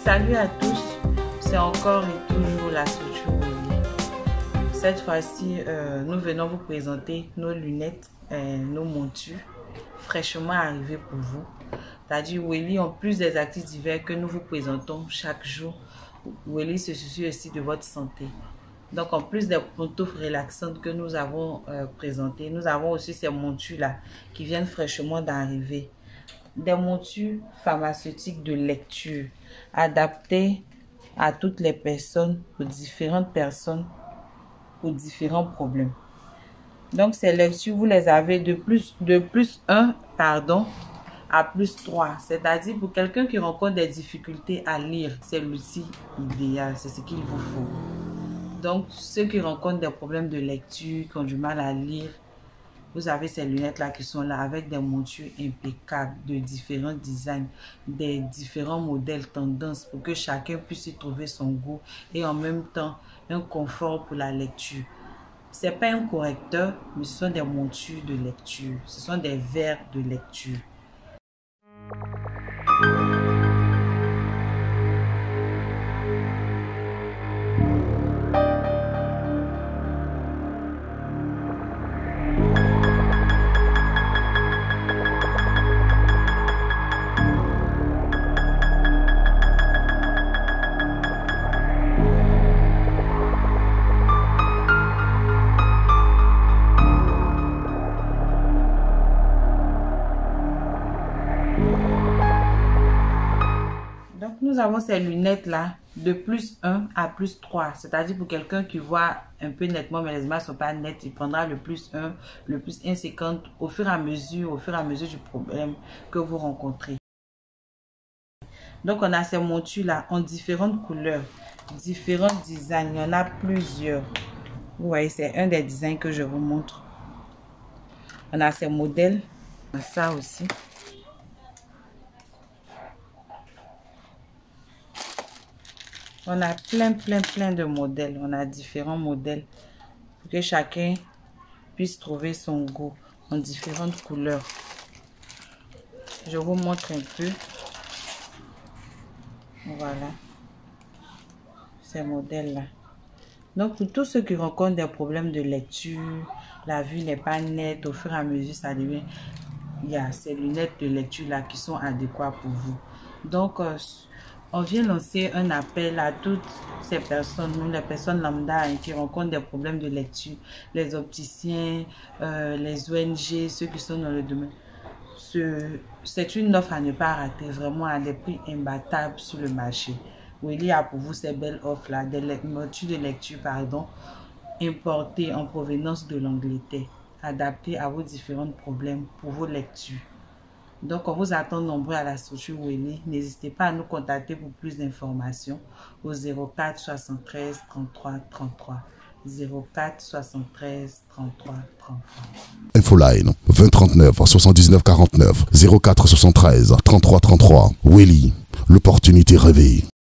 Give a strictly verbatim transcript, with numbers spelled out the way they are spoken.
Salut à tous, c'est encore et toujours la structure Willy. Cette fois-ci, euh, nous venons vous présenter nos lunettes, et nos montures fraîchement arrivées pour vous. C'est-à-dire Willy, en plus des actifs divers que nous vous présentons chaque jour, Willy se soucie aussi de votre santé. Donc en plus des pantoufles relaxantes que nous avons euh, présentées, nous avons aussi ces montures-là qui viennent fraîchement d'arriver. Des montures pharmaceutiques de lecture adaptées à toutes les personnes, aux différentes personnes, aux différents problèmes. Donc ces lectures, vous les avez de plus de plus un pardon à plus trois, c'est-à-dire pour quelqu'un qui rencontre des difficultés à lire, c'est l'outil idéal, c'est ce qu'il vous faut. Donc ceux qui rencontrent des problèmes de lecture, qui ont du mal à lire, vous avez ces lunettes là qui sont là avec des montures impeccables de différents designs, des différents modèles tendances pour que chacun puisse y trouver son goût et en même temps un confort pour la lecture. C'est pas un correcteur, mais ce sont des montures de lecture, ce sont des verres de lecture. Nous avons ces lunettes là de plus un à plus trois, c'est-à-dire pour quelqu'un qui voit un peu nettement mais les images ne sont pas nettes, il prendra le plus un, le plus un cinquante au fur et à mesure, au fur et à mesure du problème que vous rencontrez. Donc on a ces montures là en différentes couleurs, différents designs, il y en a plusieurs. Vous voyez, c'est un des designs que je vous montre. On a ces modèles, on a ça aussi. On a plein, plein, plein de modèles. On a différents modèles pour que chacun puisse trouver son goût en différentes couleurs. Je vous montre un peu. Voilà. Ces modèles-là. Donc, pour tous ceux qui rencontrent des problèmes de lecture, la vue n'est pas nette, au fur et à mesure, ça devient... Il y a ces lunettes de lecture-là qui sont adéquates pour vous. Donc, euh, on vient lancer un appel à toutes ces personnes, les personnes lambda hein, qui rencontrent des problèmes de lecture, les opticiens, euh, les O N G, ceux qui sont dans le domaine. C'est une offre à ne pas rater, vraiment à des prix imbattables sur le marché. Willy a pour vous ces belles offres-là, des montures de lecture, pardon, importées en provenance de l'Angleterre, adaptées à vos différents problèmes pour vos lectures. Donc, on vous attend nombreux à la structure Willy. N'hésitez pas à nous contacter pour plus d'informations au zéro quatre soixante-treize trente-trois trente-trois. zéro quatre soixante-treize trente-trois trente-trois. Infoline vingt trente-neuf soixante-dix-neuf quarante-neuf zéro quatre soixante-treize trente-trois trente-trois. Willy, l'opportunité rêvée.